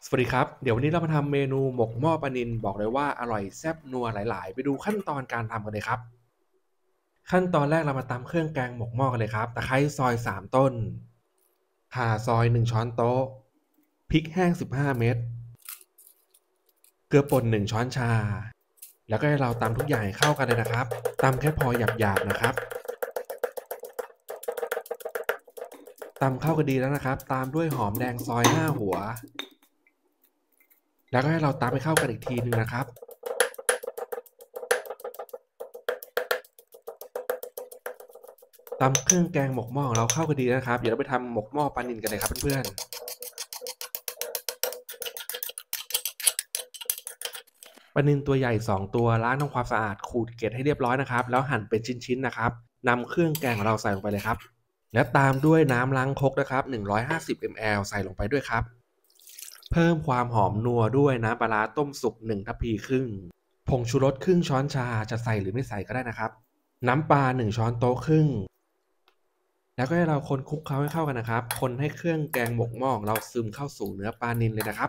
สวัสดีครับเดี๋ยววันนี้เรามาทำเมนูหมกหม้อปลานิลบอกเลยว่าอร่อยแซ่บนัวหลายๆไปดูขั้นตอนการทำกันเลยครับขั้นตอนแรกเรามาตำเครื่องแกงหมกหม้อกันเลยครับตะไคร้ซอย3ต้นข่าซอย1ช้อนโต๊ะพริกแห้ง15เม็ดเกลือป่น1ช้อนชาแล้วก็ให้เราตำทุกอย่างให้เข้ากันเลยนะครับตำแค่พอหยาบๆนะครับตำเข้ากันดีแล้วนะครับตามด้วยหอมแดงซอย5หัวแล้วก็ให้เราตำให้เข้ากันอีกทีนึงนะครับตำเครื่องแกงหมกหม้อของเราเข้ากันดีนะครับเดี๋ยวเราไปทำหมกหม้อปลานิลกันเลยครับเพื่อนๆปลานิลตัวใหญ่2ตัวล้างทำความสะอาดขูดเกล็ดให้เรียบร้อยนะครับแล้วหั่นเป็นชิ้นๆนะครับนำเครื่องแกงของเราใส่ลงไปเลยครับและตามด้วยน้ำล้างครกนะครับ150 ml ใส่ลงไปด้วยครับเพิ่มความหอมนัวด้วยน้ำปลาร้าต้มสุก1ทัพพีครึ่งผงชูรสครึ่งช้อนชาจะใส่หรือไม่ใส่ก็ได้นะครับน้ำปลา1ช้อนโต๊ะครึ่ง แล้วก็ให้เราคนคลุกเคล้าให้เข้ากันนะครับคนให้เครื่องแกงหมกหม้อของเราซึมเข้าสู่เนื้อปลานิลเลยนะครับ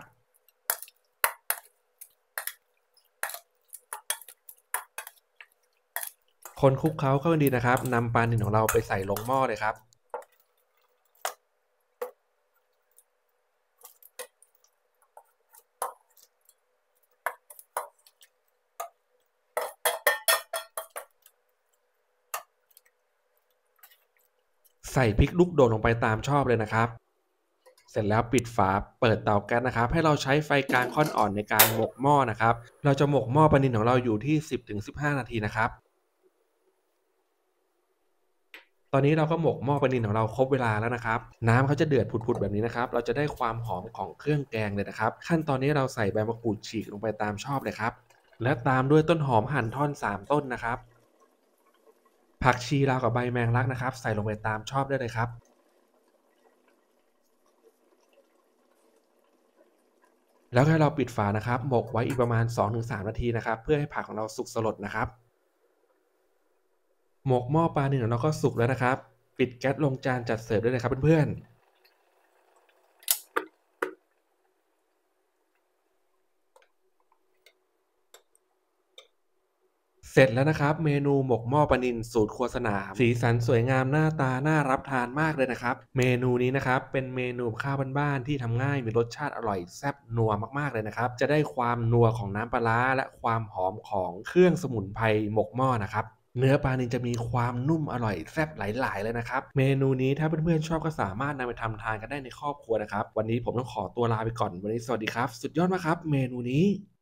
คนคลุกเคล้าเข้ากันดีนะครับนำปลานิลของเราไปใส่ลงหม้อเลยครับใส่พริกลูกโดดลงไปตามชอบเลยนะครับเสร็จแล้วปิดฝาเปิดเตาแก๊สนะครับให้เราใช้ไฟกลางค่อนอ่อนในการหมกหม้อนะครับเราจะหมกหม้อปลานิลของเราอยู่ที่ 10-15 นาทีนะครับตอนนี้เราก็หมกหม้อปลานิลของเราครบเวลาแล้วนะครับน้ำเขาจะเดือดผุดๆแบบนี้นะครับเราจะได้ความหอมของเครื่องแกงเลยนะครับขั้นตอนนี้เราใส่ใบมะกรูดฉีกลงไปตามชอบเลยครับและตามด้วยต้นหอมหั่นท่อน3ต้นนะครับผักชีลาวกับใบแมงลักนะครับใส่ลงไปตามชอบได้เลยครับแล้วให้เราปิดฝานะครับหมกไว้อีกประมาณ 2-3 นาทีนะครับเพื่อให้ผักของเราสุกสลดนะครับหมกหม้อปลานิลของเราก็สุกแล้วนะครับปิดแก๊สลงจานจัดเสิร์ฟได้เลยครับเพื่อนๆ เสร็จแล้วนะครับเมนูหมกหม้อปลานิลสูตรครัวสนามสีสันสวยงามหน้าตาน่ารับทานมากเลยนะครับเมนูนี้นะครับเป็นเมนูข้าวบ้านๆที่ทำง่ายมีรสชาติอร่อยแซ่บนัวมากๆเลยนะครับจะได้ความนัวของน้ำปลาร้าและความหอมของเครื่องสมุนไพรหมกหม้อนะครับเนื้อปลานิลจะมีความนุ่มอร่อยแซ่บหลายๆเลยนะครับเมนูนี้ถ้าเพื่อนๆชอบก็สามารถนำไปทำทานกันได้ในครอบครัวนะครับวันนี้ผมต้องขอตัวลาไปก่อนวันนี้สวัสดีครับสุดยอดมากครับเมนูนี้